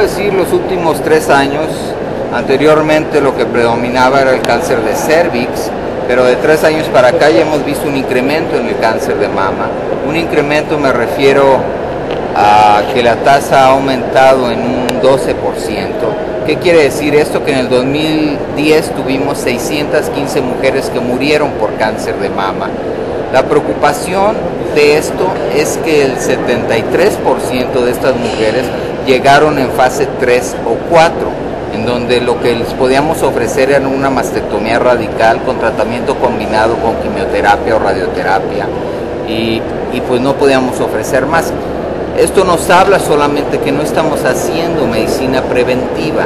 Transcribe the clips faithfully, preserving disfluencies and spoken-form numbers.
decir los últimos tres años. Anteriormente lo que predominaba era el cáncer de cervix, pero de tres años para acá ya hemos visto un incremento en el cáncer de mama. Un incremento me refiero a que la tasa ha aumentado en un doce por ciento. ¿Qué quiere decir esto? Que en el dos mil diez tuvimos seiscientas quince mujeres que murieron por cáncer de mama. La preocupación de esto es que el setenta y tres por ciento de estas mujeres llegaron en fase tres o cuatro, en donde lo que les podíamos ofrecer era una mastectomía radical con tratamiento combinado con quimioterapia o radioterapia, y, y pues no podíamos ofrecer más. Esto nos habla solamente que no estamos haciendo medicina preventiva.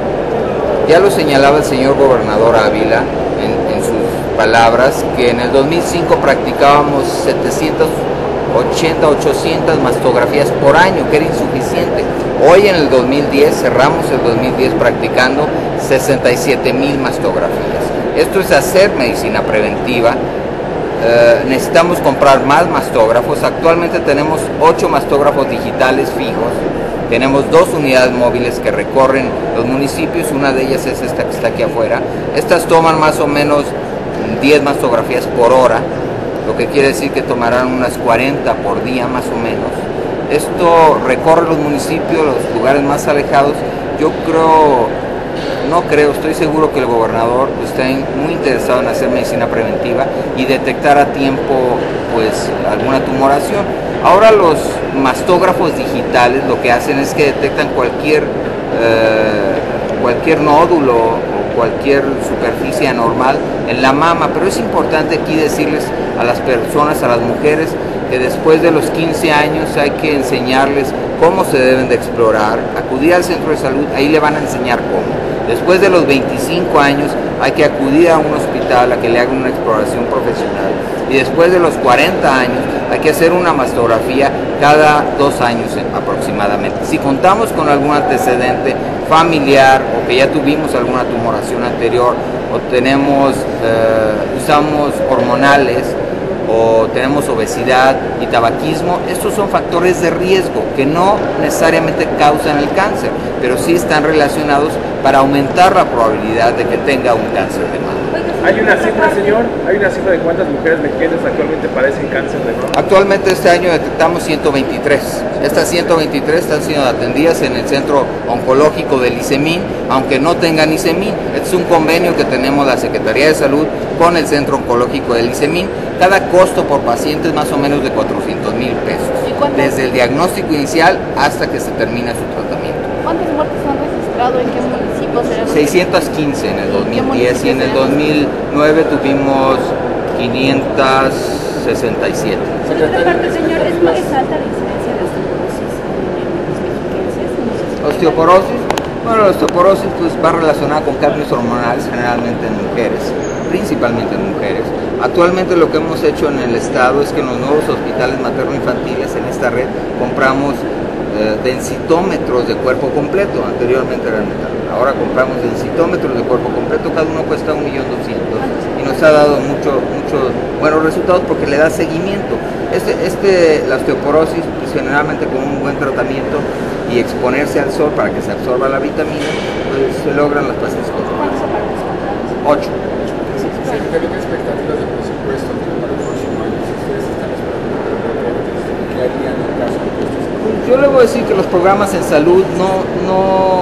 Ya lo señalaba el señor gobernador Ávila en, en sus palabras, que en el dos mil cinco practicábamos setecientas ochenta, ochocientas mastografías por año, que era insuficiente. Hoy en el dos mil diez, cerramos el dos mil diez practicando sesenta y siete mil mastografías. Esto es hacer medicina preventiva. Uh, necesitamos comprar más mastógrafos. Actualmente tenemos ocho mastógrafos digitales fijos. Tenemos dos unidades móviles que recorren los municipios. Una de ellas es esta que está aquí afuera. Estas toman más o menos diez mastografías por hora, lo que quiere decir que tomarán unas cuarenta por día más o menos. Esto recorre los municipios, los lugares más alejados. Yo creo, no creo, estoy seguro que el gobernador está muy interesado en hacer medicina preventiva y detectar a tiempo pues alguna tumoración. Ahora los mastógrafos digitales lo que hacen es que detectan cualquier, eh, cualquier nódulo o cualquier superficie anormal en la mama, pero es importante aquí decirles a las personas, a las mujeres, que después de los quince años hay que enseñarles cómo se deben de explorar, acudir al centro de salud, ahí le van a enseñar cómo. Después de los veinticinco años hay que acudir a un hospital a que le hagan una exploración profesional, y después de los cuarenta años hay que hacer una mastografía cada dos años aproximadamente. Si contamos con algún antecedente familiar o que ya tuvimos alguna tumoración anterior, o tenemos, eh, usamos hormonales, o tenemos obesidad y tabaquismo, estos son factores de riesgo que no necesariamente causan el cáncer, pero sí están relacionados para aumentar la probabilidad de que tenga un cáncer de mama. ¿Hay una cifra, señor? ¿Hay una cifra de cuántas mujeres mexicanas actualmente padecen cáncer de mama? Actualmente este año detectamos ciento veintitrés. Estas ciento veintitrés están siendo atendidas en el Centro Oncológico del ICEMIN, aunque no tengan ICEMIN. Este es un convenio que tenemos la Secretaría de Salud con el Centro Oncológico del ICEMIN. Cada costo por paciente es más o menos de cuatrocientos mil pesos, desde el diagnóstico inicial hasta que se termina su tratamiento. ¿Cuántas muertes han registrado? ¿En qué municipios? seiscientas quince en el dos mil diez y en el dos mil nueve tuvimos quinientas sesenta y siete. Por otra parte, señor, ¿es más alta la incidencia de osteoporosis en los mexiquenses? ¿Osteoporosis? Bueno, la osteoporosis pues, va relacionada con cambios hormonales, generalmente en mujeres, principalmente en mujeres. Actualmente lo que hemos hecho en el estado es que en los nuevos hospitales materno-infantiles, en esta red, compramos eh, densitómetros de cuerpo completo. Anteriormente eran metal. Ahora compramos densitómetros de cuerpo completo, cada uno cuesta un millón doscientos y nos ha dado mucho, muchos buenos resultados porque le da seguimiento. Este, este, la osteoporosis, pues, generalmente con un buen tratamiento y exponerse al sol para que se absorba la vitamina, pues se logran las pacientes con ocho. Secretario, ¿qué expectativas de presupuesto para el próximo año? Si ustedes están esperando un reporte, ¿qué harían en caso de que estos? Yo le voy a decir que los programas en salud no, no...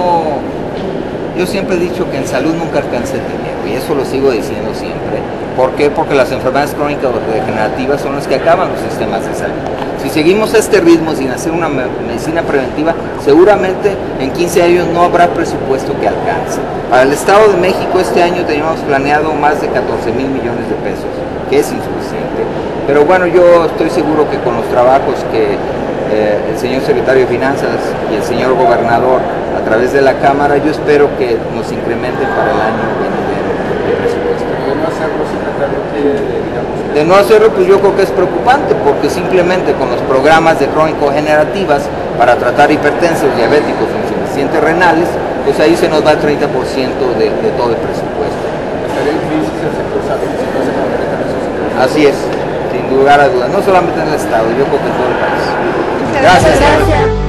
Yo siempre he dicho que en salud nunca alcanza el dinero, y eso lo sigo diciendo siempre. ¿Por qué? Porque las enfermedades crónicas o degenerativas son las que acaban los sistemas de salud. Si seguimos a este ritmo sin hacer una medicina preventiva, seguramente en quince años no habrá presupuesto que alcance. Para el Estado de México este año teníamos planeado más de catorce mil millones de pesos, que es insuficiente. Pero bueno, yo estoy seguro que con los trabajos que eh, el señor secretario de Finanzas y el señor gobernador a través de la Cámara, yo espero que nos incrementen para el año venidero el presupuesto. De no hacerlo, secretario, que digamos... De no hacerlo, pues yo creo que es preocupante, porque simplemente con los programas de crónico-generativas para tratar hipertensos, diabéticos o insuficientes renales, pues ahí se nos va el treinta por ciento de, de todo el presupuesto. ¿Estaría en crisis el sector salud si no se concretan esos sectores? Así es, sin lugar a dudas, no solamente en el Estado, yo creo que en todo el país. Gracias. Gracias.